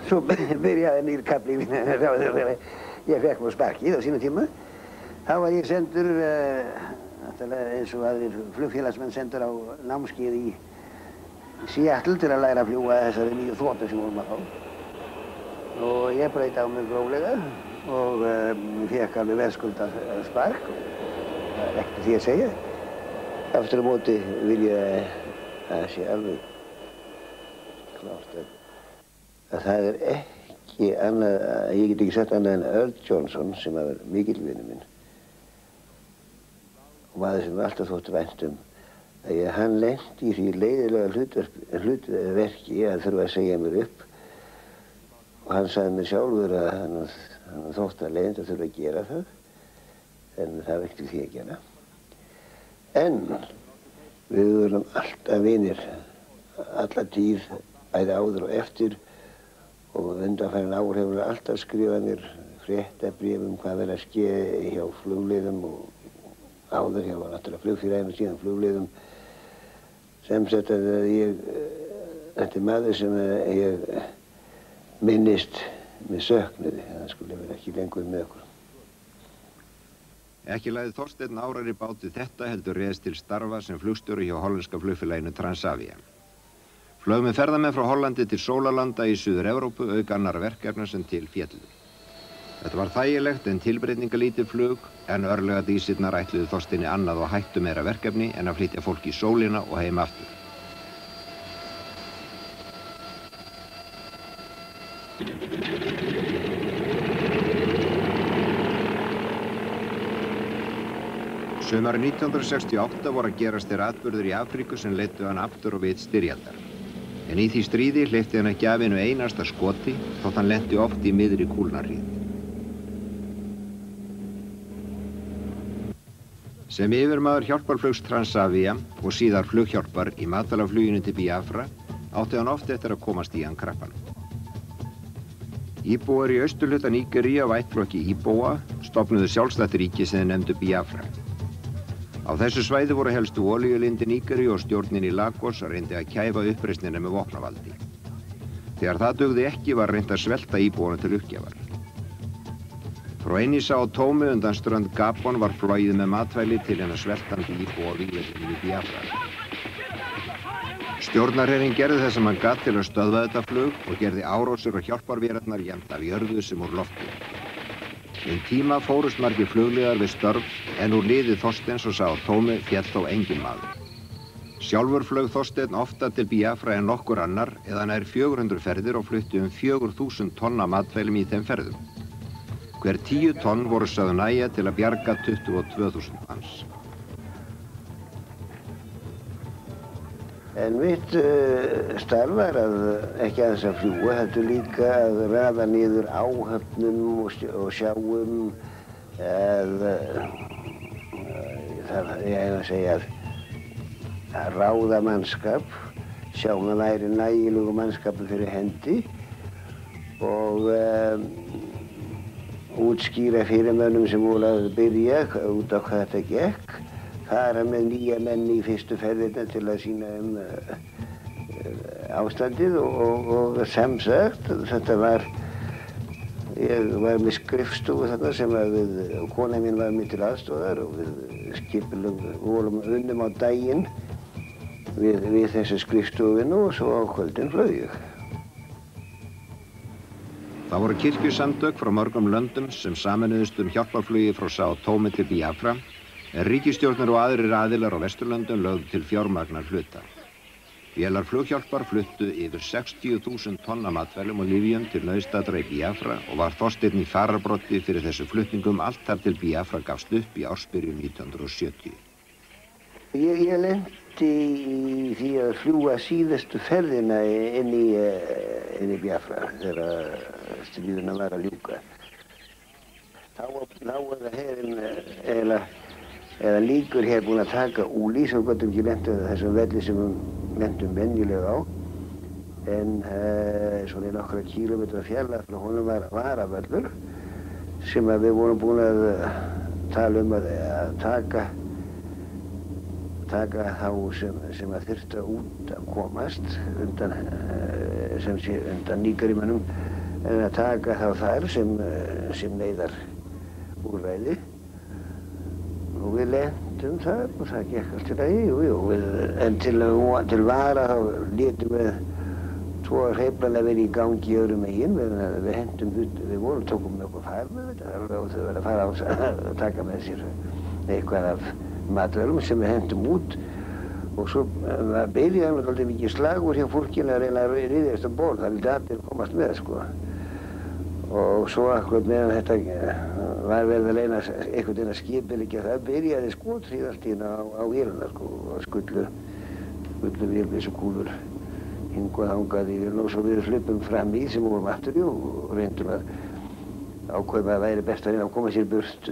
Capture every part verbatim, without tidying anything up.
svo byrjaði nýr kafli mín. Ég fekk mér sparkið á sínum tíma. Þá var ég sendur, eins og aðrir flugfélagsmenn sendur á námskeið í Seattle til að læra að fljúga þessari nýju þotu sem vorum að fá. Og ég braut á mig gróflega og fekk alveg verðskuldað spark. Það er ekkert því að segja. Aftur á móti vil ég að það sé alveg klárt að það er ekki annað, ég get ekki sagt annað en Earl Johnson sem var mikill vinur minn og maður sem alltaf þótti vænt um að ég, hann lenti í því leiðilega hlutverki að þurfa að segja mér upp og hann sagði mér sjálfur að hann, hann þótti að leiðind að þurfa að gera það en það var ekki því að gera. En við vorum alltaf vinir, alla tíð, bæði áður og eftir og undanfarin ár hefur hann alltaf skrifað mér fréttabréf um hvað verið að ske hjá flugliðum og áður hjá náttúrulega flugfélaginu og síðan flugliðum sem sagt að ég, þetta er maður sem ég minnist með söknuði, það skulle vera ekki lengur með okkur. Ekki lagði Þorsteinn árar í báti þetta heldur réðst til starfa sem flugstjóri hjá hollenska flugfélaginu Transavia. Flög með ferðamenn frá Hollandi til sólarlanda í Suður-Evrópu auk annarra verkefna sem til féllu. Þetta var þægilegt en tilbreytingalítið flug en örlega dísirnar ætluðu Þorsteini annað og hættu meira verkefni en að flytja fólk í sólina og heim aftur. Sumarið nítján hundruð sextíu og átta voru að gerast þeir atburður í Afríku sem leiddu hann aftur og við styrjaldar. En í því stríði hleypti hann ekki af einu einasta skoti þótt hann lenti oft í miðri kúlnarhríð. Sem yfirmaður hjálparflugs Transavia og síðar flughjálpar í matvælafluginu til Biafra átti hann oft eftir að komast í hann krappan. Íbúar í austurhluta Nígeríu af ættflokki Íbóa stofnuðu sjálfstætt ríki sem þeir nefndu Biafra. Á þessu svæði voru helstu olíulindi Nígeríu og stjórnin í Lagos reyndi að kæfa uppreisnina með vopnavaldi. Þegar það dugði ekki var reynt að svelta íbúana til uppgjafar. Frá eini sá tómi undan strönd Gabon var flogið með matvæli til hennar sveltandi íbúa vígveldinu í Biafra. Stjórnarherinn gerði það sem hann gat til að stöðva þetta flug og gerði árásir og hjálparvélarnar jafnt af jörðu sem úr lofti. Um tíma fórust margir flugliðar við störf en úr liði Þorsteins og Sao Tome féll þó enginn maður. Sjálfur flög Þorsteinn oftar til Biafra en nokkur annar eða nær fjögur hundruð ferðir og flutti um fjögur þúsund tonna matvælum í þeim ferðum. Hver tíu tonn voru sögð nægja til að bjarga tuttugu og tvö þúsund manns. En mitt uh, starf var að ekki aðeins að fljúga, heldur líka að raða niður áhöfnum og, og sjáum að, uh, það er að segja að, að ráða mannskap, sjá að væri nægilegu mannskapur fyrir hendi og um, útskýra fyrir mönnum sem voru að byrja út á hvað þetta gekk. Fara með nýja menn í fyrstu ferðina til að sýna um uh, uh, ástandið og, og, og sem sagt, þetta var, ég var með skrifstofu þarna sem að við, og kona mín var mér til aðstoðar og við skipulum, vorum unnum á daginn við, við þessu skrifstofinu og svo á kvöldin flög ég. Það voru kirkjusamtök frá mörgum löndum sem sameinuðust um hjálparflugi frá Sao Tome til Biafra en ríkisstjórnir og aðrir aðilar á Vesturlöndum lögðu til fjármagnar hluta. Vélar flughjálpar fluttu yfir sextíu þúsund tonna matvælum og lyfjum til nauðstaddra í Biafra og var Þorsteinn í fararbroddi fyrir þessu flutningum allt þar til Biafra gafst upp í ársbyrjun nítján hundruð og sjötíu. Ég, ég lenti í því að fljúga síðustu ferðina inn í, inn í Biafra þegar stríðuna var að ljúka. Þá var það herinn eiginlega eða líkur hér búin að taka úli sem við gotum ekki lent á þessum velli sem við lentum venjulega á en uh, svona í nokkra kílómetra fjarlægt frá honum var varavöllur sem að við vorum búin að tala um að, að taka taka þá sem, sem að þyrftu út að komast undan, uh, sem sé undan Nígeríumönnum en að taka þá þar sem, sem neyðar úrræði. Og við lentum þar og það gekk allt til lagi, jú, jú, við, en til, til vara þá létum við tvo hreyflana verið í gangi í öðrum megin, við, við hendum út, við vorum, tókum með okkur far með þetta og þau verið að fara á að taka með sér eitthvað af matvælum sem við hendum út og svo var byrjaði með alltaf mikið slagur hjá fólkinu að reyna að ryðjast um ból, það vildi allir komast með, sko. Og svo akkurat meðan þetta var verið að reyna einhvern veginn að skipileggja það, byrjaði skothríðastíðina á, á vélina, sko, og skullu, skullu vélbyssukúlur hingu og þangað í vélina og svo við hlupum fram í sem vorum aftur í og reyndum að ákveðum að það væri best að reyna að koma sér burtu.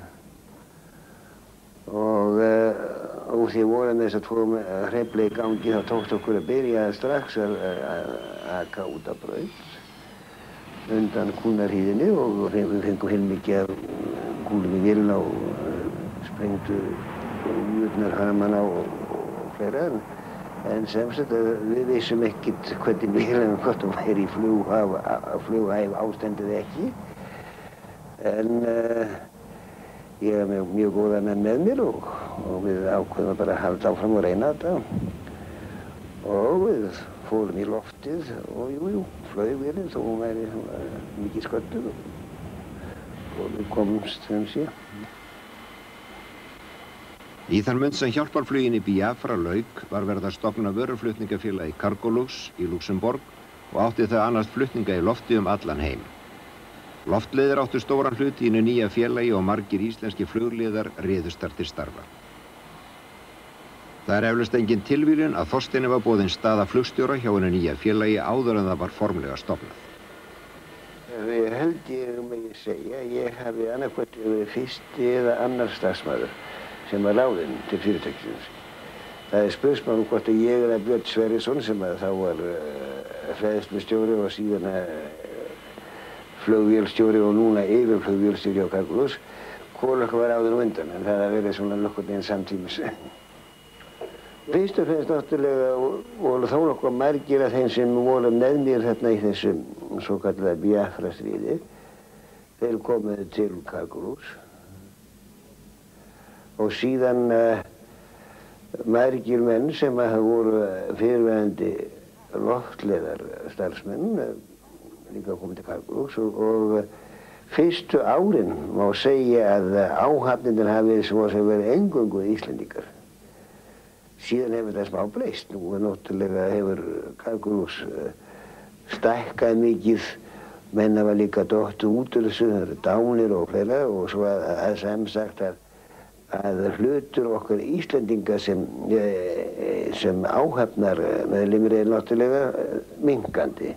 Og uh, úr því vorum þess að tvo hreyfla í gangi þá tókst okkur að byrja strax að aka út af braut undan Kúnarhíðinni og við fengum heilmikið af kúlum í vélina og sprengdu mjúknar harmana og, og fleira. En sem sagt við vissum ekkert hvernig vélina hvort hún væri í flughæf ástandið ekki. En uh, ég hef mjög, mjög góða menn með mér og, og við ákveðum bara að halda áfram og reyna þetta. Og við fórum í loftið og jú, jú, flög vélinn þó hún væri mikið sködduð og, og við komumst sem sé. Í þann mund sem hjálparfluginni Biafra lauk var verið að stofna vöruflutningafélagi Cargolux í Luxemborg og átti þau annast flutninga í lofti um allan heim. Loftleiðir áttu stóran hlut í hinu nýja félagi og margir íslenski flugliðar réðust þar til starfa. Það er eflaust engin tilvíljun að Þorsteini var boðin staða flugstjóra hjá hinu nýja félagi áður en það var formlega stofnað. Ég held ég megi segja, ég hafi annarkvæmt verið fyrsti eða annar starfsmaður sem var ráðinn til fyrirtækisins. Það er spursmál um hvort að ég eða Björn Sverrisson sem að þá var uh, hræðslustjóri og síðan uh, flugvélstjóri og núna yfirflugvélstjóri á Cargolux, hvor okkar var áður og undan, en það að verið svona nokkurn veginn samtímis. Fyrst og fremst náttúrulega voru þó nokkuð margir af þeim sem voru með mér þarna í þessum svo kallaða Biafra stríði. Þeir komuðu til Cargolux. Og síðan uh, margir menn sem að voru fyrirverandi loftleiðar starfsmenn, uh, líka komið til Cargolux og, og uh, fyrstu árin má segja að áhafnirnar hafi verið eingöngu Íslendingar. Síðan hefur það smá breyst. Nú er náttúrulega hefur Cargolux uh, stækkað mikið, menn hafa líka dottu út úr þessu, það eru dánir og fleira og svo að, að sem sagt að að hlutur okkar Íslendinga sem, sem áhafnar meðlimir er náttúrulega minnkandi.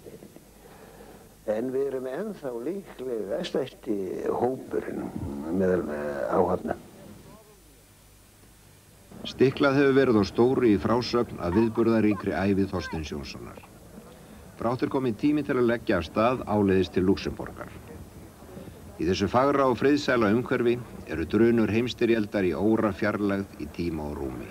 En við erum ennþá líklega stærsti hópurinn meðal áhafna. Stiklað hefur verið á stóru í frásögn að viðburðaríkri ævi Þorsteins Jónssonar. Brátt er kominn tími til að leggja af stað áleiðis til Luxemborgar. Í þessu fagra og friðsæla umhverfi eru drunur heimstyrjaldar í óra fjarlægð í tíma og rúmi.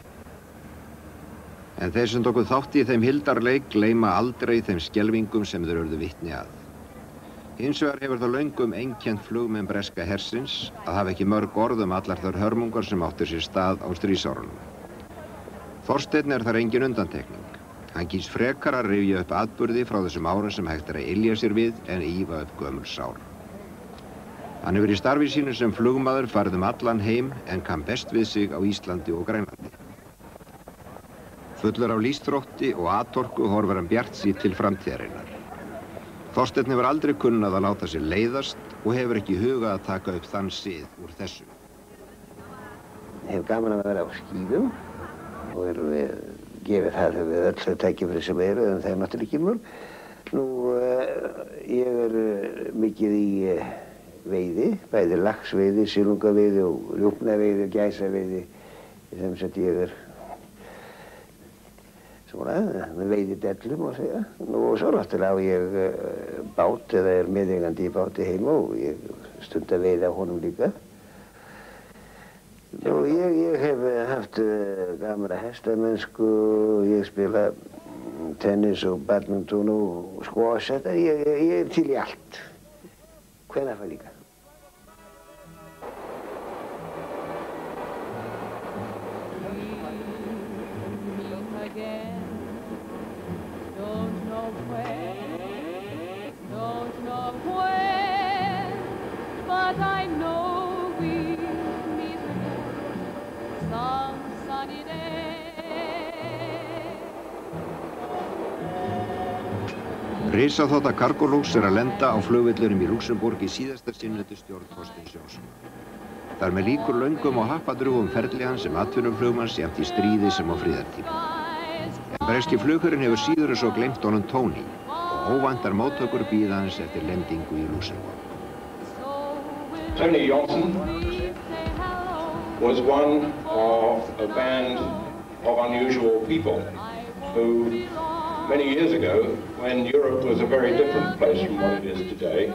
En þeir sem tóku þátt í þeim hildarleik gleyma aldrei þeim skelfingum sem þeir urðu vitni að. Hins vegar hefur það löngum einkennt flugmenn breska hersins að hafa ekki mörg orð um allar þær hörmungar sem áttu sér stað á stríðsárunum. Þorsteinn er þar engin undantekning. Hann kýs frekar að rifja upp atburði frá þessum árum sem hægt er að ylja sér við en ýfa upp gömul sár. Hann hefur í starfi sínu sem flugmaður farið um allan heim en kann best við sig á Íslandi og Grænlandi. Fullur af lífsþrótti og atorku horfir hann bjartsýnn til framtíðarinnar. Þorsteinn hefur aldrei kunnað að láta sér leiðast og hefur ekki hugað að taka upp þann sið úr þessu. Ég hef gaman að vera á skíðum og er við gefið það við öll þau tækifæri sem eru en það er náttúrulega ekki mörg. Nú, ég er mikið í veiði, bæði laxveiði, silungaveiði og rjúpnaveiði og gæsaveiði sem sett ég er svona, með veiðidellu má segja. Nú og svo náttúrulega á ég uh, bát eða er meðeigandi í báti heima og ég stund að veiða á honum líka. Nú ég, ég hef haft uh, gamla hestamennsku og ég spila tennis og badminton og squash, þetta, ég, ég er til í allt. Hvenær fær líka. Risaþota Cargolux er að lenda á flugvellinum í Luxemburg í síðasta sinn undir stjórn Þorsteins Jónssonar. Þar með líkur löngum og happadrjúgum ferli hans sem atvinnuflugmanns jafnt í stríði sem á friðartíma. En breski flugherinn hefur síður en svo gleymt honum Tony og óvæntar móttökur bíða hans eftir lendingu í Luxemburg. Tony Johnson was one of a band of unusual people who, many years ago, when Europe was a very different place from what it is today,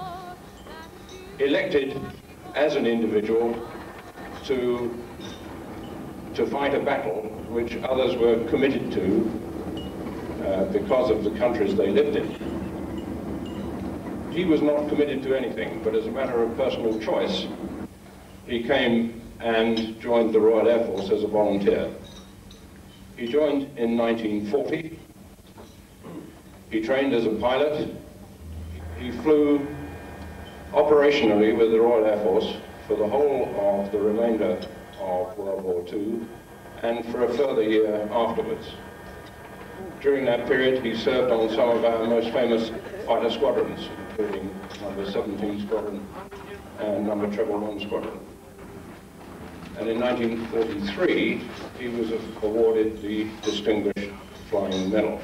elected as an individual to, to fight a battle which others were committed to uh, because of the countries they lived in. He was not committed to anything, but as a matter of personal choice, he came and joined the Royal Air Force as a volunteer. He joined in nineteen forty. He trained as a pilot. He flew operationally with the Royal Air Force for the whole of the remainder of World War Two and for a further year afterwards. During that period, he served on some of our most famous fighter squadrons, including number seventeen Squadron and number Treble One Squadron. And in nineteen forty-three, he was awarded the Distinguished Flying Medal.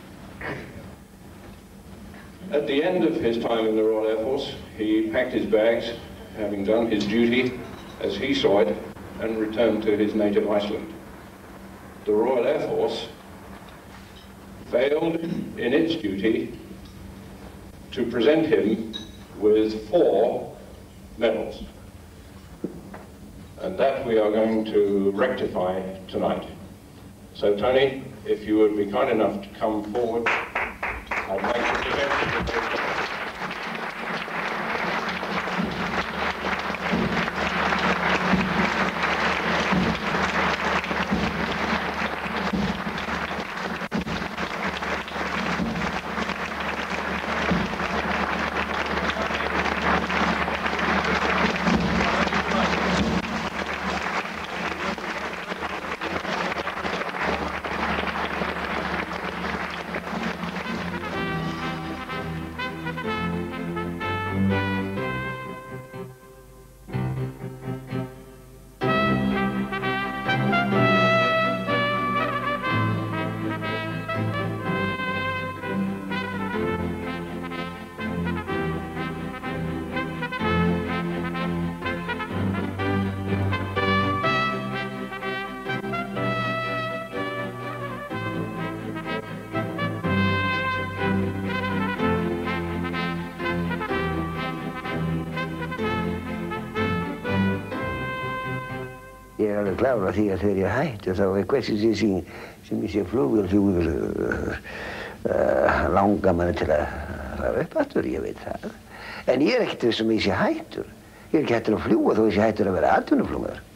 At the end of his time in the Royal Air Force, he packed his bags, having done his duty as he saw it, and returned to his native Iceland. The Royal Air Force failed in its duty to present him with four medals. And that we are going to rectify tonight. So Tony, if you would be kind enough to come forward, I'd like to present you. Ég er alveg klár á því að þegar ég hætti þá er hversi sem, sem ég sé flugvél uh, langar manni til að fara upp aftur, ég veit það. En ég er ekkert þess að ég sé hættur. Ég er ekki hættur að fljúga þó ég sé hættur að vera atvinnuflugmaður.